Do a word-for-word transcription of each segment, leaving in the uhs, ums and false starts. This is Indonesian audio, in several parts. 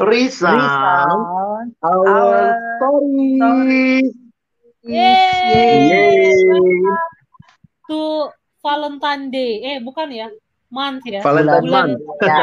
Resound Resound our our stories. stories. Yeay, Yeay. welcome to Valentine Day. Eh, bukan ya? Month ya. Valentine Bulan. month. Ya,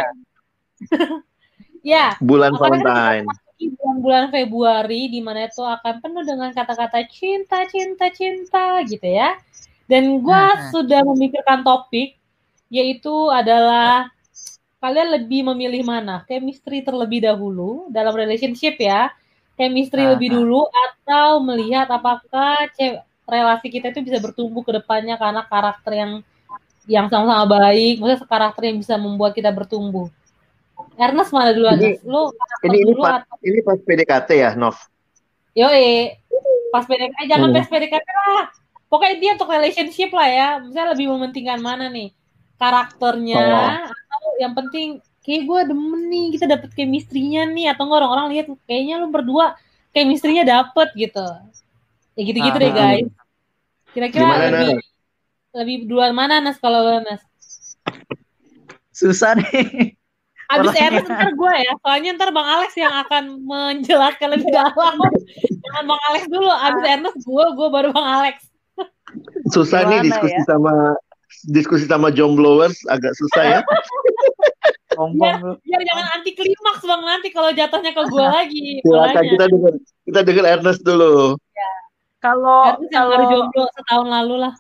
Ya, Bulan karena kan kita Valentine. memasuki bulan-bulan Februari, di mana itu akan penuh dengan kata-kata cinta, cinta, cinta, gitu ya. Dan gue Mhm. sudah memikirkan topik, yaitu adalah kalian lebih memilih mana? Chemistry terlebih dahulu dalam relationship ya. Chemistry Aha. lebih dulu atau melihat apakah ce- relasi kita itu bisa bertumbuh ke depannya karena karakter yang yang sama-sama baik, maksudnya karakter yang bisa membuat kita bertumbuh. Ernest mana duluan, Ini Ernest? Lu karakter ini ini dulu pas atau ini pas P D K T ya, Nov. yoi pas P D K T, eh, jangan Hmm. pas P D K T lah. Pokoknya dia untuk relationship lah ya. Misalnya lebih mementingkan mana nih? Karakternya Oh. atau yang penting kayak gue demen nih, kita dapet chemistry-nya nih, atau enggak orang-orang lihat kayaknya lu berdua chemistry-nya dapet gitu. Ya gitu-gitu deh Aha. guys. Kira-kira Gimana, lebih Nas? lebih duluan mana Nas kalau lu, Nas? Susah nih. Abis Pertanyaan. Ernest ntar gue ya, soalnya ntar Bang Alex yang akan menjelaskan lebih dalam. Jangan Bang Alex dulu, abis Ernest gue, gue baru Bang Alex. Susah nih Gimana diskusi ya? sama diskusi sama jomblowers, agak susah ya. Biar, Sombong lu. biar jangan anti klimaks Bang nanti kalau jatuhnya ke gue lagi. Silakan Makanya. kita dengar kita dengar Ernest dulu. Kalau Ernest yang baru kalau jomblo setahun lalu lah.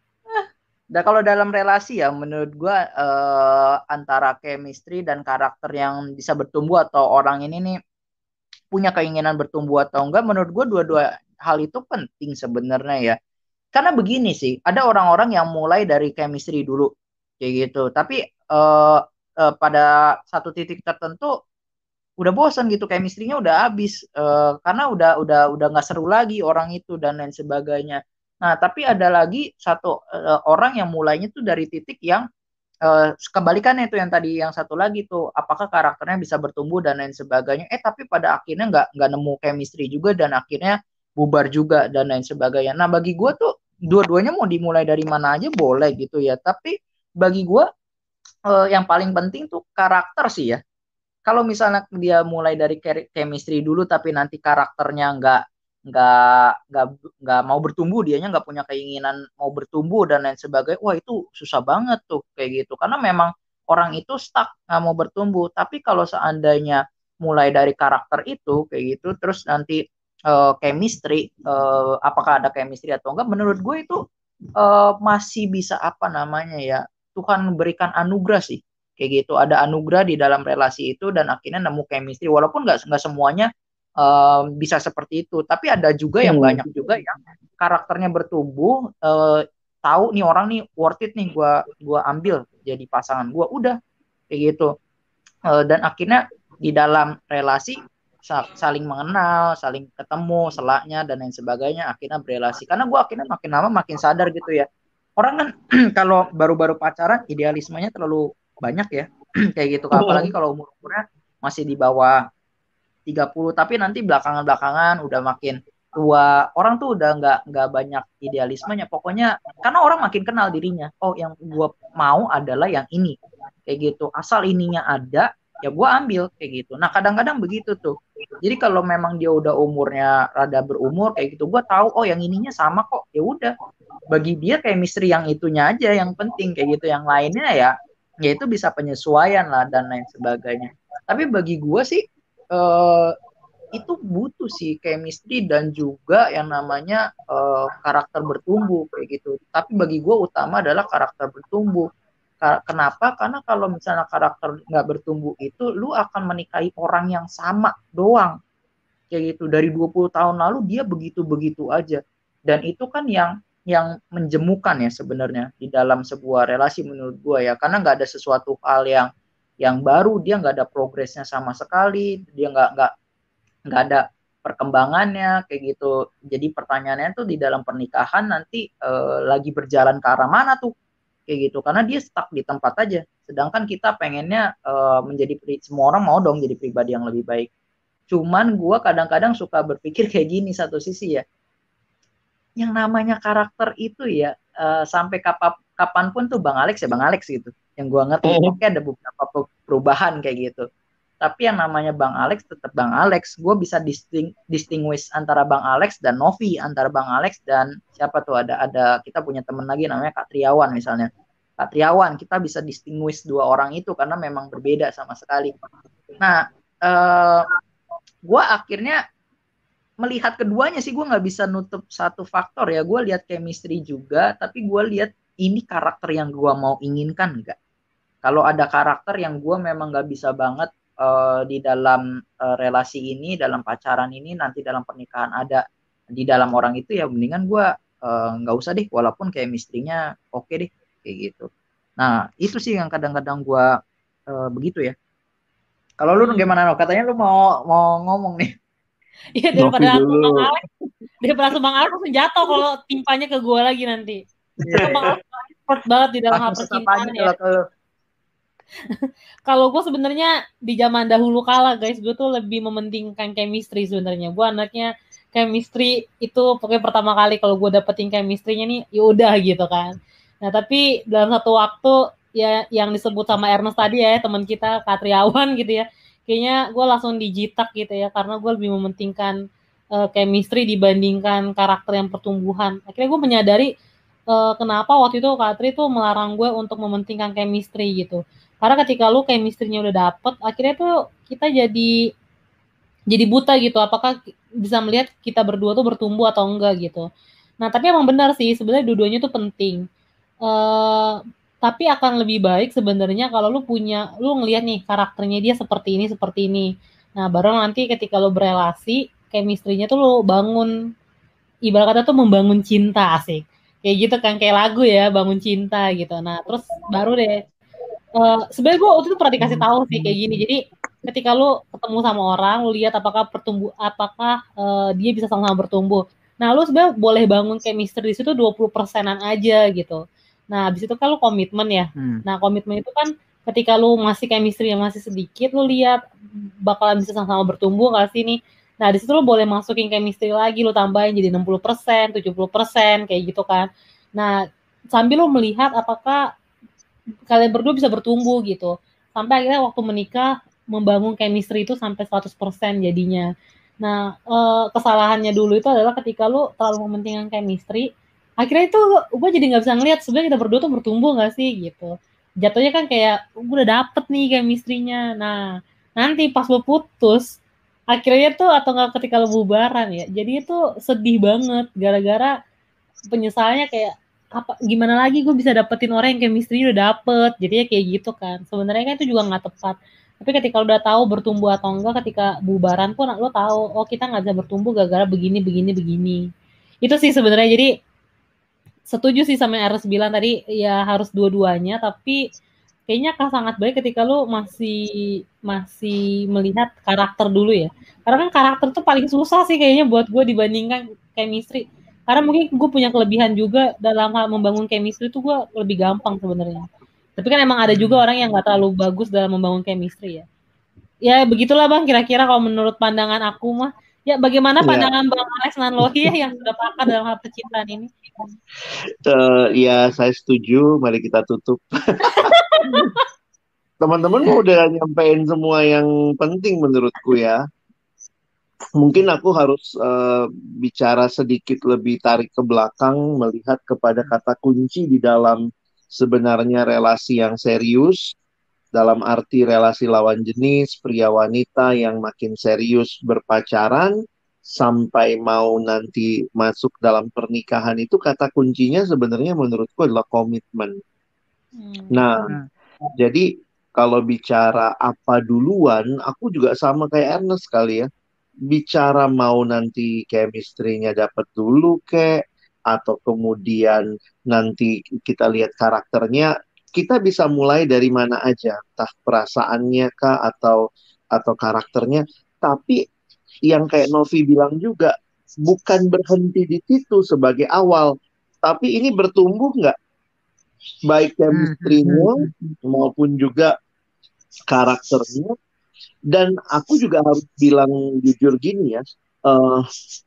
da, kalau dalam relasi ya menurut gua eh, antara chemistry dan karakter yang bisa bertumbuh atau orang ini nih punya keinginan bertumbuh atau enggak, menurut gua dua-dua hal itu penting sebenarnya ya. Karena begini sih, ada orang-orang yang mulai dari chemistry dulu kayak gitu, tapi eh, eh, pada satu titik tertentu udah bosan gitu, chemistry-nya udah habis eh, karena udah udah udah nggak seru lagi orang itu dan lain sebagainya. Nah, tapi ada lagi satu eh, orang yang mulainya tuh dari titik yang eh, kebalikannya itu yang tadi yang satu lagi tuh, apakah karakternya bisa bertumbuh dan lain sebagainya. Eh tapi pada akhirnya nggak nggak nemu chemistry juga dan akhirnya bubar juga dan lain sebagainya. Nah, bagi gue tuh dua-duanya mau dimulai dari mana aja boleh gitu ya. Tapi bagi gue eh, yang paling penting tuh karakter sih ya. Kalau misalnya dia mulai dari chemistry dulu tapi nanti karakternya nggak nggak nggak nggak mau bertumbuh, dianya nggak punya keinginan mau bertumbuh dan lain sebagainya, wah itu susah banget tuh kayak gitu, karena memang orang itu stuck nggak mau bertumbuh. Tapi kalau seandainya mulai dari karakter itu kayak gitu terus nanti uh, chemistry, uh, apakah ada chemistry atau enggak, menurut gue itu uh, masih bisa apa namanya ya, Tuhan berikan anugerah sih kayak gitu, ada anugerah di dalam relasi itu dan akhirnya nemu chemistry, walaupun nggak nggak semuanya uh, bisa seperti itu, tapi ada juga yang Hmm. banyak juga yang karakternya bertumbuh, uh, tahu nih orang nih worth it nih gua gua ambil jadi pasangan gua, udah kayak gitu. Uh, dan akhirnya di dalam relasi saling mengenal, saling ketemu selaknya dan lain sebagainya, akhirnya berelasi. Karena gue akhirnya makin lama makin sadar gitu ya, orang kan kalau baru-baru pacaran idealismenya terlalu banyak ya kayak gitu, apalagi kalau umur-umurnya masih di bawah tiga puluh, tapi nanti belakangan-belakangan udah makin tua, orang tuh udah nggak nggak banyak idealismenya, pokoknya karena orang makin kenal dirinya, oh yang gue mau adalah yang ini kayak gitu, asal ininya ada ya gue ambil kayak gitu. Nah kadang-kadang begitu tuh, jadi kalau memang dia udah umurnya rada berumur kayak gitu, gue tahu oh yang ininya sama kok, ya udah bagi dia kayak misteri yang itunya aja yang penting kayak gitu, yang lainnya ya ya itu bisa penyesuaian lah dan lain sebagainya. Tapi bagi gue sih eh, itu butuh sih chemistry dan juga yang namanya eh, karakter bertumbuh kayak gitu. Tapi bagi gue utama adalah karakter bertumbuh. Kenapa? Karena kalau misalnya karakter nggak bertumbuh itu, lu akan menikahi orang yang sama doang kayak gitu. Dari dua puluh tahun lalu dia begitu-begitu aja. Dan itu kan yang yang menjemukan ya sebenarnya di dalam sebuah relasi menurut gue ya. Karena nggak ada sesuatu hal yang yang baru, dia nggak ada progresnya sama sekali, dia nggak nggak nggak ada perkembangannya kayak gitu. Jadi pertanyaannya tuh di dalam pernikahan nanti eh, lagi berjalan ke arah mana tuh kayak gitu, karena dia stuck di tempat aja, sedangkan kita pengennya uh, menjadi, semua orang mau dong jadi pribadi yang lebih baik. Cuman gue kadang-kadang suka berpikir kayak gini, satu sisi ya, yang namanya karakter itu ya uh, sampai kapan kapanpun tuh Bang Alex ya Bang Alex gitu, yang gue ngerti, oke okay, ada beberapa perubahan kayak gitu, Tapi yang namanya Bang Alex tetap Bang Alex. Gue bisa disting, distinguish antara Bang Alex dan Novi, antara Bang Alex dan siapa tuh, ada ada kita punya teman lagi namanya Kak Triawan misalnya. Kak Triawan, kita bisa distinguish dua orang itu karena memang berbeda sama sekali. Nah, eh, gue akhirnya melihat keduanya sih, gue nggak bisa nutup satu faktor ya. Gue lihat chemistry juga, tapi gue lihat ini karakter yang gue mau inginkan nggak. Kalau ada karakter yang gue memang nggak bisa banget uh, di dalam uh, relasi ini, dalam pacaran ini, nanti dalam pernikahan ada di dalam orang itu, ya mendingan gue uh, nggak usah deh, walaupun chemistry-nya oke okay deh, kayak gitu. Nah, itu sih yang kadang-kadang gue uh, begitu ya. Kalau lu Hmm. gimana, no? Katanya lu mau mau ngomong nih. Iya, Novi daripada langsung dulu. Bang Alex, daripada langsung Bang Alex langsung jatuh kalau timpanya ke gue lagi nanti. Karena Bang Alex expert banget di dalam hal Langsung tetap percintaan aja ya. kalau kalau Kalau gue sebenarnya di zaman dahulu kala guys, gue tuh lebih mementingkan chemistry sebenarnya. Gue anaknya chemistry itu pokoknya pertama kali kalau gue dapetin chemistry-nya nih, ya udah gitu kan. Nah tapi dalam satu waktu ya yang disebut sama Ernest tadi ya, teman kita Katriawan gitu ya, kayaknya gue langsung dijitak gitu ya, karena gue lebih mementingkan uh, chemistry dibandingkan karakter yang pertumbuhan. Akhirnya gue menyadari uh, kenapa waktu itu Katri tuh melarang gue untuk mementingkan chemistry gitu. Karena ketika lu chemistry-nya udah dapet, akhirnya tuh kita jadi jadi buta gitu. Apakah bisa melihat kita berdua tuh bertumbuh atau enggak gitu. Nah, tapi emang benar sih, sebenarnya dua-duanya tuh penting. Uh, tapi akan lebih baik sebenarnya kalau lu punya, lu ngelihat nih karakternya dia seperti ini, seperti ini. Nah, baru nanti ketika lu berelasi, chemistry-nya tuh lu bangun, ibarat kata tuh membangun cinta, asik. Kayak gitu kan, kayak lagu ya, bangun cinta gitu. Nah, terus baru deh Uh, sebenarnya gue waktu itu pernah dikasih tahu sih kayak gini. Jadi ketika lu ketemu sama orang, lu lihat apakah pertumbuh, apakah uh, dia bisa sama-sama bertumbuh. Nah, lu sebenarnya boleh bangun chemistry di situ dua puluh persenan aja gitu. Nah, habis itu kan lu komitmen ya. Hmm. Nah, komitmen itu kan ketika lu masih chemistry yang masih sedikit, lu lihat bakalan bisa sama-sama bertumbuh nggak sih nih. Nah, di situ lu boleh masukin chemistry lagi, lu tambahin jadi enam puluh persen, tujuh puluh persen kayak gitu kan. Nah, sambil lu melihat apakah kalian berdua bisa bertumbuh gitu. Sampai akhirnya waktu menikah membangun chemistry itu sampai seratus persen jadinya. Nah, eh, kesalahannya dulu itu adalah ketika lu terlalu mementingkan chemistry, akhirnya itu gue jadi nggak bisa ngeliat sebenarnya kita berdua tuh bertumbuh nggak sih gitu. Jatuhnya kan kayak gue udah dapet nih chemistry-nya. Nah, nanti pas lu putus, akhirnya tuh atau nggak ketika lu bubaran ya, jadi itu sedih banget gara-gara penyesalannya kayak apa gimana lagi gue bisa dapetin orang yang chemistry udah dapet, jadinya kayak gitu kan. Sebenarnya kan itu juga nggak tepat, tapi ketika udah tahu bertumbuh atau enggak, ketika bubaran pun lo tahu oh kita nggak bisa bertumbuh gara-gara begini begini begini. Itu sih sebenarnya. Jadi setuju sih sama yang Ernest bilang tadi, ya harus dua-duanya, tapi kayaknya kan sangat baik ketika lo masih masih melihat karakter dulu ya, karena kan karakter tuh paling susah sih kayaknya buat gue dibandingkan chemistry. Karena mungkin gue punya kelebihan juga dalam hal membangun chemistry itu gue lebih gampang sebenarnya. Tapi kan emang ada juga orang yang nggak terlalu bagus dalam membangun chemistry ya. Ya begitulah Bang, kira-kira kalau menurut pandangan aku mah. Ya bagaimana pandangan ya. Bang Alex Nanlohi ya yang sudah pakar dalam hal percintaan ini? Uh, ya saya setuju, mari kita tutup. Teman-teman udah nyampein semua yang penting menurutku ya. Mungkin aku harus uh, bicara sedikit lebih tarik ke belakang, melihat kepada kata kunci di dalam sebenarnya relasi yang serius, dalam arti relasi lawan jenis, pria wanita yang makin serius berpacaran, sampai mau nanti masuk dalam pernikahan, itu kata kuncinya sebenarnya menurutku adalah komitmen. Hmm. Nah, hmm. jadi kalau bicara apa duluan, aku juga sama kayak Ernest kali ya. Bicara mau nanti chemistry-nya dapat dulu kek, atau kemudian nanti kita lihat karakternya, kita bisa mulai dari mana aja, entah perasaannya kah atau atau karakternya. Tapi yang kayak Novi bilang juga, bukan berhenti di situ sebagai awal, tapi ini bertumbuh nggak, baik chemistry-nya maupun juga karakternya. Dan aku juga harus bilang jujur gini ya, uh,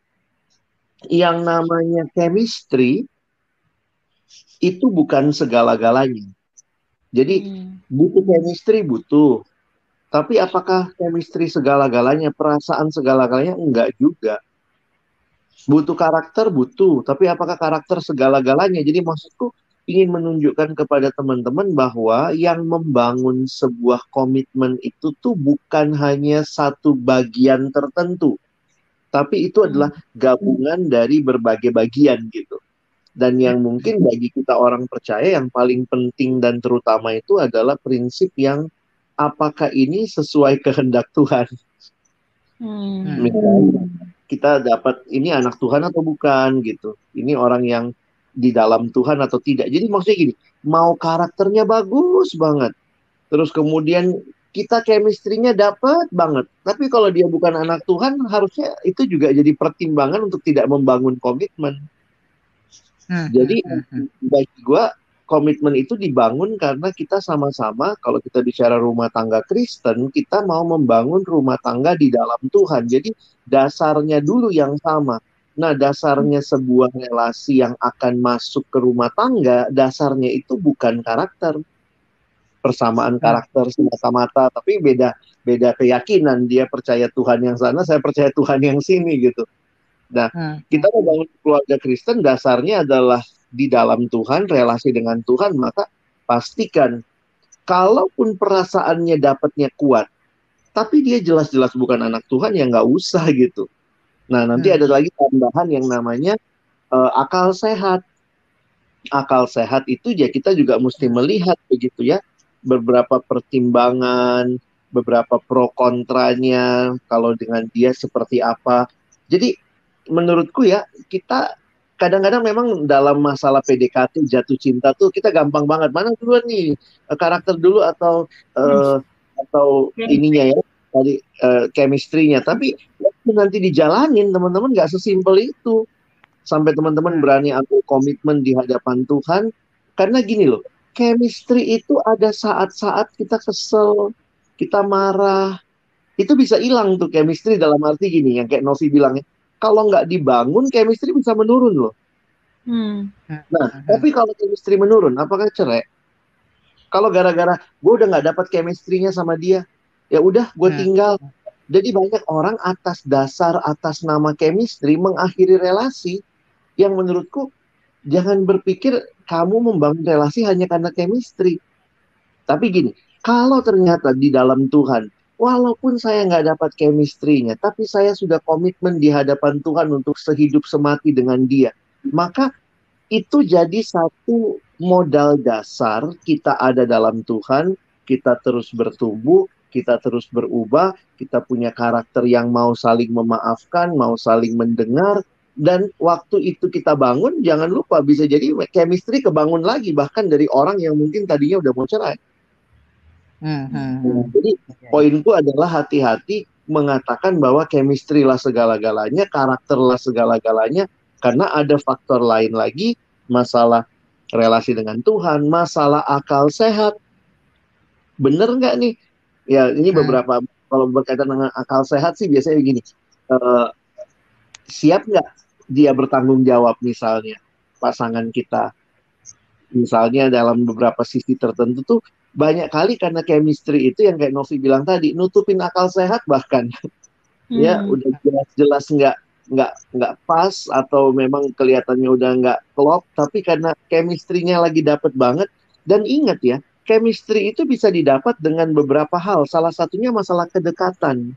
yang namanya chemistry itu bukan segala-galanya. Jadi hmm. butuh chemistry, butuh. Tapi apakah chemistry segala-galanya, perasaan segala-galanya? Enggak juga. Butuh karakter, butuh. Tapi apakah karakter segala-galanya? Jadi maksudku ingin menunjukkan kepada teman-teman bahwa yang membangun sebuah komitmen itu tuh bukan hanya satu bagian tertentu. Tapi itu adalah gabungan dari berbagai bagian gitu. Dan yang mungkin bagi kita orang percaya yang paling penting dan terutama itu adalah prinsip yang apakah ini sesuai kehendak Tuhan. Hmm. Misalnya kita dapat ini anak Tuhan atau bukan gitu. Ini orang yang di dalam Tuhan atau tidak. Jadi maksudnya gini, mau karakternya bagus banget. Terus kemudian kita chemistry-nya dapat banget. Tapi kalau dia bukan anak Tuhan, harusnya itu juga jadi pertimbangan untuk tidak membangun komitmen. Hmm, Jadi hmm, hmm, bagi gue komitmen itu dibangun karena kita sama-sama, kalau kita bicara rumah tangga Kristen, kita mau membangun rumah tangga di dalam Tuhan. Jadi dasarnya dulu yang sama. Nah, dasarnya sebuah relasi yang akan masuk ke rumah tangga, dasarnya itu bukan karakter. Persamaan karakter semata-mata, tapi beda beda keyakinan. Dia percaya Tuhan yang sana, saya percaya Tuhan yang sini gitu. Nah, hmm, kita membangun keluarga Kristen dasarnya adalah di dalam Tuhan, relasi dengan Tuhan, maka pastikan kalaupun perasaannya dapatnya kuat, tapi dia jelas-jelas bukan anak Tuhan, ya nggak usah gitu. Nah, nanti Hmm. ada lagi tambahan yang namanya uh, akal sehat. Akal sehat itu ya kita juga mesti melihat begitu ya, beberapa pertimbangan, beberapa pro kontranya, kalau dengan dia seperti apa. Jadi menurutku ya, kita kadang-kadang memang dalam masalah P D K T jatuh cinta tuh kita gampang banget. Mana duluan nih, karakter dulu atau uh, atau ininya ya, tadi uh, chemistry-nya. Tapi nanti dijalanin teman-teman nggak sesimpel itu. Sampai teman-teman berani ambil komitmen di hadapan Tuhan. Karena gini loh, chemistry itu ada saat-saat kita kesel, kita marah. Itu bisa hilang tuh chemistry dalam arti gini, yang kayak Novi bilang ya. Kalau nggak dibangun, chemistry bisa menurun loh. Hmm. Nah, tapi kalau chemistry menurun, apakah cerai? Kalau gara-gara gue udah nggak dapat chemistry-nya sama dia, ya udah gue tinggal. Jadi banyak orang atas dasar, atas nama chemistry mengakhiri relasi. Yang menurutku jangan berpikir kamu membangun relasi hanya karena chemistry. Tapi gini, kalau ternyata di dalam Tuhan, walaupun saya nggak dapat chemistry-nya, tapi saya sudah komitmen di hadapan Tuhan untuk sehidup semati dengan dia, maka itu jadi satu modal dasar kita ada dalam Tuhan, kita terus bertumbuh, kita terus berubah, kita punya karakter yang mau saling memaafkan, mau saling mendengar, dan waktu itu kita bangun, jangan lupa bisa jadi chemistry kebangun lagi, bahkan dari orang yang mungkin tadinya udah mau cerai. Hmm, hmm, Nah, jadi poinku adalah hati-hati mengatakan bahwa chemistry lah segala-galanya, karakter lah segala-galanya, karena ada faktor lain lagi, masalah relasi dengan Tuhan, masalah akal sehat. Bener nggak nih? Ya, ini beberapa, kalau berkaitan dengan akal sehat sih biasanya begini, uh, siap nggak dia bertanggung jawab misalnya, pasangan kita. Misalnya dalam beberapa sisi tertentu tuh, banyak kali karena chemistry itu yang kayak Novi bilang tadi, nutupin akal sehat bahkan. Hmm. Ya, udah jelas-jelas nggak nggak nggak pas atau memang kelihatannya udah nggak klop, tapi karena chemistry-nya lagi dapet banget. Dan ingat ya, chemistry itu bisa didapat dengan beberapa hal. Salah satunya masalah kedekatan.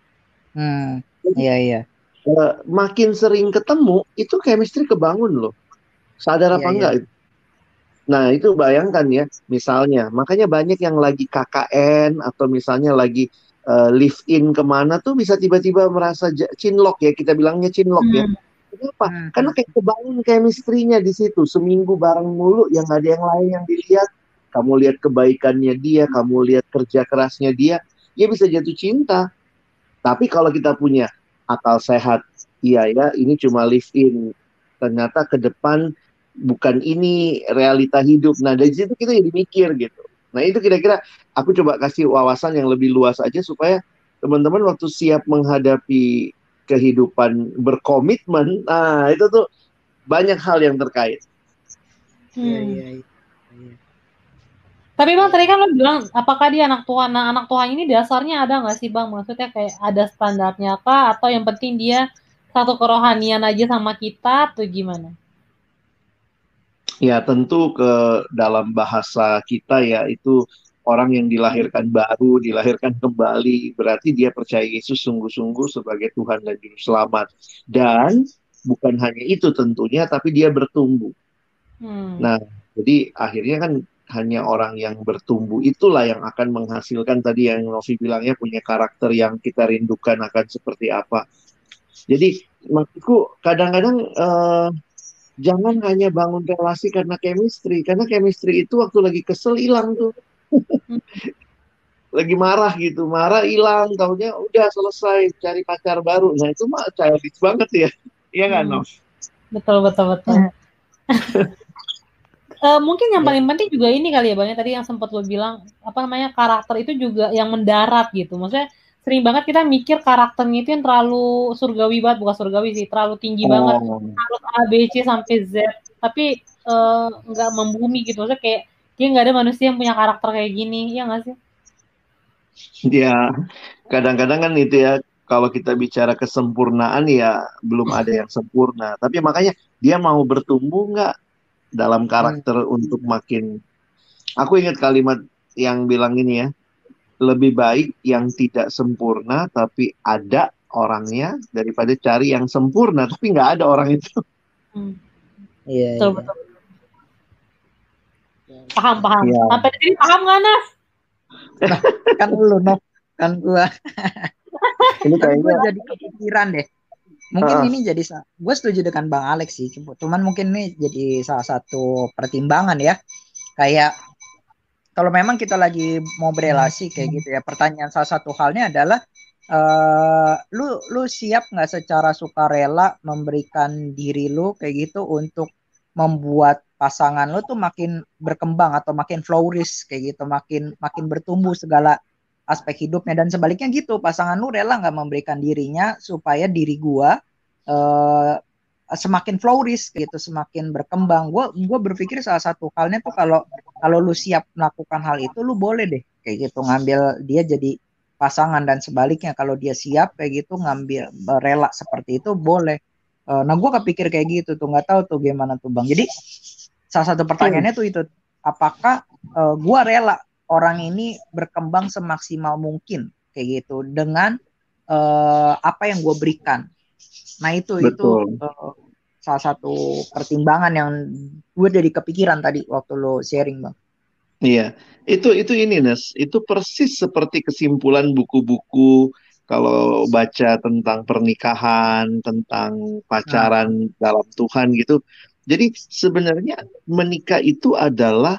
Hmm, iya iya. Uh, makin sering ketemu, itu chemistry kebangun loh. Sadar apa iya, enggak? Iya. Nah, itu bayangkan ya, misalnya, makanya banyak yang lagi K K N atau misalnya lagi uh, live in kemana tuh bisa tiba-tiba merasa cinlok ya, kita bilangnya cinlok hmm. ya. Kenapa? Hmm. Karena kayak kebangun chemistry-nya di situ, seminggu bareng mulu, yang gak ada yang lain yang dilihat. Kamu lihat kebaikannya dia, kamu lihat kerja kerasnya dia, dia bisa jatuh cinta. Tapi kalau kita punya akal sehat, iya ya, ini cuma live in. Ternyata ke depan bukan ini realita hidup. Nah, dari situ kita jadi mikir gitu. Nah, itu kira-kira aku coba kasih wawasan yang lebih luas aja supaya teman-teman waktu siap menghadapi kehidupan berkomitmen, nah itu tuh banyak hal yang terkait. Hmm. Ya, ya, ya. Tapi Bang tadi kan lo bilang apakah dia anak Tuhan? Nah anak Tuhan ini dasarnya ada nggak sih Bang? Maksudnya kayak ada standarnya kah? Atau yang penting dia satu kerohanian aja sama kita atau gimana? Ya tentu ke dalam bahasa kita ya itu orang yang dilahirkan baru, dilahirkan kembali, berarti dia percaya Yesus sungguh-sungguh sebagai Tuhan dan Juru Selamat. Dan bukan hanya itu tentunya, tapi dia bertumbuh. Hmm. Nah, jadi akhirnya kan hanya orang yang bertumbuh itulah yang akan menghasilkan tadi yang Novi bilangnya punya karakter yang kita rindukan akan seperti apa. Jadi maksudku kadang-kadang eh, jangan hanya bangun relasi karena chemistry, karena chemistry itu waktu lagi kesel hilang tuh. Lagi marah gitu, marah hilang, taunya udah selesai cari pacar baru. Nah itu mah childish banget ya, iya nggak Hmm. Nov? Betul betul betul. Uh, mungkin yang paling penting juga ini kali ya Bang, tadi yang sempat lo bilang apa namanya karakter itu juga yang mendarat gitu. Maksudnya sering banget kita mikir karakternya itu yang terlalu surgawi banget, bukan surgawi sih, terlalu tinggi Oh. banget, harus A B C sampai Z, tapi uh, nggak membumi gitu. Maksudnya kayak dia nggak ada manusia yang punya karakter kayak gini, ya nggak sih? Ya, kadang-kadang kan itu ya, kalau kita bicara kesempurnaan ya belum ada yang sempurna. Tapi makanya dia mau bertumbuh nggak dalam karakter hmm. untuk makin. Aku ingat kalimat yang bilang ini ya, lebih baik yang tidak sempurna tapi ada orangnya daripada cari yang sempurna tapi nggak ada orang itu. Hmm. Iya. Betul, iya. betul. Paham paham. Ya. Sampai di sini paham nggak Nas? Nah, kan lu no, kan gua. Ini Tapi gue kayaknya jadi kepikiran deh. Mungkin Ah. ini jadi, gue setuju dengan Bang Alex sih. Cuman mungkin ini jadi salah satu pertimbangan ya. Kayak kalau memang kita lagi mau berelasi kayak gitu ya. Pertanyaan salah satu halnya adalah, uh, lu lu siap nggak secara sukarela memberikan diri lu kayak gitu untuk membuat pasangan lu tuh makin berkembang atau makin flourish kayak gitu, makin makin bertumbuh segala aspek hidupnya, dan sebaliknya gitu, pasangan lu rela nggak memberikan dirinya supaya diri gua uh, semakin flourish gitu, semakin berkembang. Gua gua berpikir salah satu halnya tuh kalau kalau lu siap melakukan hal itu, lu boleh deh kayak gitu ngambil dia jadi pasangan, dan sebaliknya kalau dia siap kayak gitu ngambil rela seperti itu boleh. Uh, nah gua kepikir kayak gitu tuh, nggak tahu tuh gimana tuh Bang. Jadi salah satu pertanyaannya tuh itu, apakah uh, gua rela orang ini berkembang semaksimal mungkin kayak gitu dengan uh, apa yang gue berikan. Nah itu Betul. itu uh, salah satu pertimbangan yang gue jadi kepikiran tadi waktu lo sharing Bang. Iya, itu itu ini Nes, itu persis seperti kesimpulan buku-buku kalau baca tentang pernikahan, tentang pacaran nah. dalam Tuhan gitu. Jadi sebenarnya menikah itu adalah,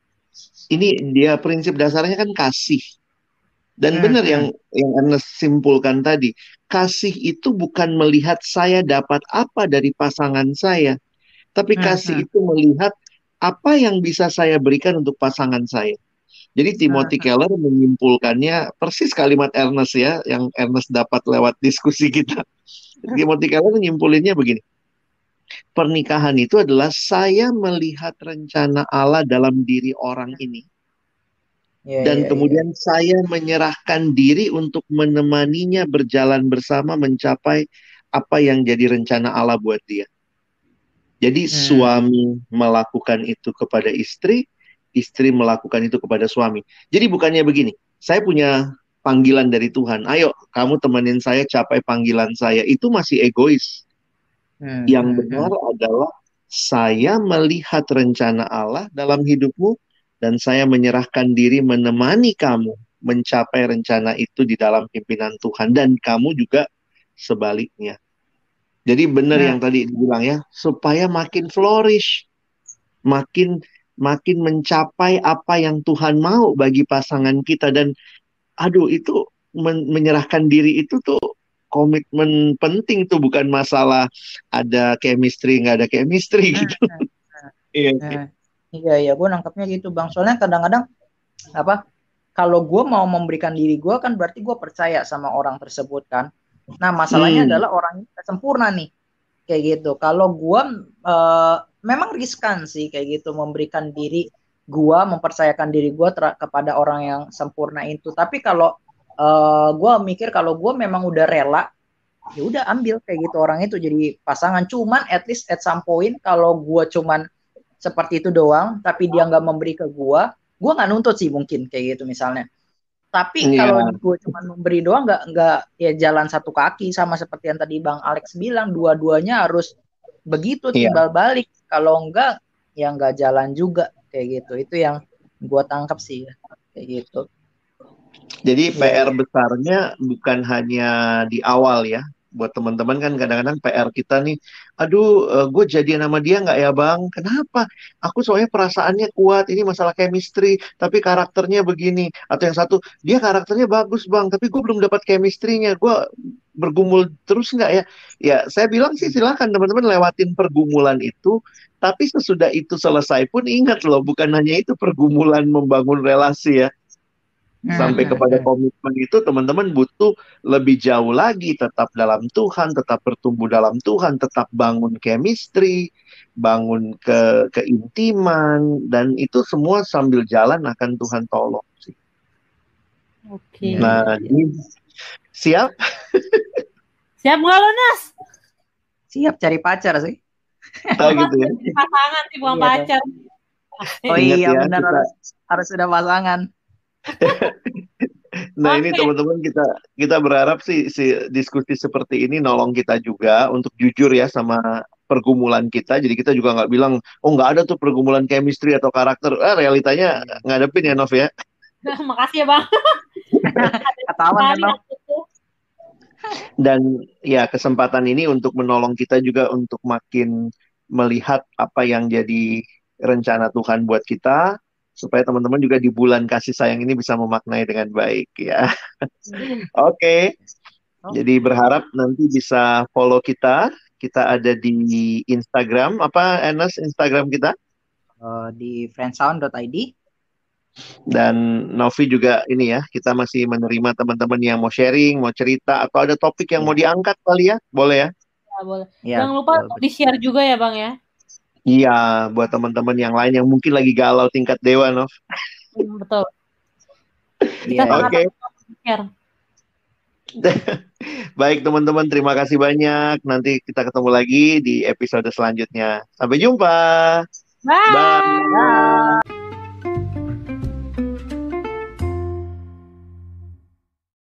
ini dia prinsip dasarnya kan kasih. Dan hmm, benar hmm. yang yang Ernest simpulkan tadi, kasih itu bukan melihat saya dapat apa dari pasangan saya, tapi hmm, kasih hmm. itu melihat apa yang bisa saya berikan untuk pasangan saya. Jadi Timothy hmm. Keller menyimpulkannya persis kalimat Ernest ya, yang Ernest dapat lewat diskusi kita. Timothy Keller menyimpulinnya begini, pernikahan itu adalah saya melihat rencana Allah dalam diri orang ini. Yeah, dan yeah, kemudian yeah. saya menyerahkan diri untuk menemaninya berjalan bersama mencapai apa yang jadi rencana Allah buat dia. Jadi hmm. suami melakukan itu kepada istri, istri melakukan itu kepada suami. Jadi bukannya begini, saya punya panggilan dari Tuhan, ayo kamu temenin saya capai panggilan saya, itu masih egois. Hmm. Yang benar hmm. adalah saya melihat rencana Allah dalam hidupmu, dan saya menyerahkan diri menemani kamu mencapai rencana itu di dalam pimpinan Tuhan. Dan kamu juga sebaliknya. Jadi benar nah. yang tadi dibilang ya, supaya makin flourish, makin makin mencapai apa yang Tuhan mau bagi pasangan kita. Dan aduh itu men- menyerahkan diri itu tuh komitmen penting tuh, bukan masalah ada chemistry nggak ada chemistry gitu. Iya sih. Iya, iya, gue nangkepnya gitu Bang. Soalnya kadang-kadang apa? Kalau gue mau memberikan diri gue kan berarti gue percaya sama orang tersebut kan. Nah masalahnya hmm. adalah orang ini sempurna nih, kayak gitu. Kalau gue uh, memang riskan sih kayak gitu memberikan diri gua mempercayakan diri gua ter- kepada orang yang sempurna itu. Tapi kalau uh, gua mikir kalau gua memang udah rela, ya udah ambil kayak gitu orang itu jadi pasangan. Cuman at least at some point kalau gua cuman seperti itu doang, tapi dia nggak memberi ke gua, gua nggak nuntut sih mungkin kayak gitu misalnya. Tapi Iya. kalau gue cuma memberi doang nggak nggak ya jalan satu kaki sama seperti yang tadi Bang Alex bilang, dua-duanya harus begitu Iya. timbal balik. Kalau enggak ya nggak jalan juga kayak gitu. Itu yang gue tangkap sih ya. Kayak gitu. Jadi Iya, P R iya. besarnya bukan hanya di awal ya. Buat teman-teman kan kadang-kadang P R kita nih, aduh eh, gue jadian sama dia nggak ya bang? Kenapa? Aku soalnya perasaannya kuat, ini masalah chemistry, tapi karakternya begini. Atau yang satu, dia karakternya bagus bang, tapi gue belum dapat chemistry-nya. Gue bergumul terus nggak ya? Ya saya bilang sih silakan teman-teman lewatin pergumulan itu. Tapi sesudah itu selesai pun ingat loh, bukan hanya itu pergumulan membangun relasi ya. Sampai Hmm, kepada hmm, komitmen itu teman-teman butuh lebih jauh lagi, tetap dalam Tuhan, tetap bertumbuh dalam Tuhan, tetap bangun chemistry, bangun ke keintiman, dan itu semua sambil jalan akan Tuhan tolong sih. Oke. Iya, Nah, iya, iya. ini siap? Siap nggak lo, Nas? Siap cari pacar sih. Oh gitu ya. Pasangan sih, bukan Iya, pacar. Oh Ingat iya ya, benar kita harus harus sudah pasangan. Nah ini Oke. teman-teman kita kita berharap sih si diskusi seperti ini nolong kita juga untuk jujur ya sama pergumulan kita. Jadi kita juga nggak bilang oh nggak ada tuh pergumulan chemistry atau karakter. Ah, realitanya ngadepin ya Nov ya. Makasih ya, Bang. Ketahuan kan Hari Nov? aku tuh. Dan ya kesempatan ini untuk menolong kita juga untuk makin melihat apa yang jadi rencana Tuhan buat kita supaya teman-teman juga di bulan kasih sayang ini bisa memaknai dengan baik ya. Oke. Jadi berharap nanti bisa follow kita. Kita ada di Instagram. Apa, Enes, Instagram kita? Uh, di friendsound dot i d. Dan Novi juga ini ya, kita masih menerima teman-teman yang mau sharing, mau cerita, atau ada topik yang Iya. mau diangkat kali ya? Boleh ya? Ya, boleh. Iya, Jangan lupa betul, untuk betul. di-share juga ya, Bang ya. Iya, buat teman-teman yang lain yang mungkin lagi galau tingkat dewa, Nov. Hmm, betul. Iya, Kita iya. sangat Oke. share. Baik teman-teman, terima kasih banyak. Nanti kita ketemu lagi di episode selanjutnya. Sampai jumpa. Bye. Bye. Dah.